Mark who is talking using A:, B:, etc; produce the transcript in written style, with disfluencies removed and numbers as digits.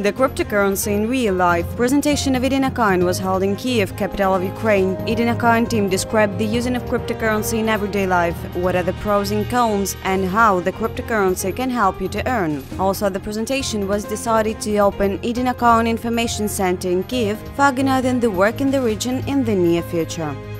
A: The cryptocurrency in real life. Presentation of E-Dinar Coin was held in Kiev, capital of Ukraine. E-Dinar Coin team described the using of cryptocurrency in everyday life, what are the pros and cons, and how the cryptocurrency can help you to earn. Also, the presentation was decided to open E-Dinar Coin Information Center in Kyiv for organizing the work in the region in the near future.